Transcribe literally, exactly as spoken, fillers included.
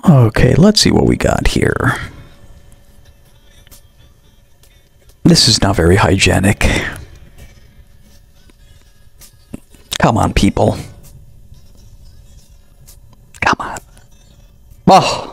Okay, let's see what we got here. This is not very hygienic. Come on, people. Come on. Oh.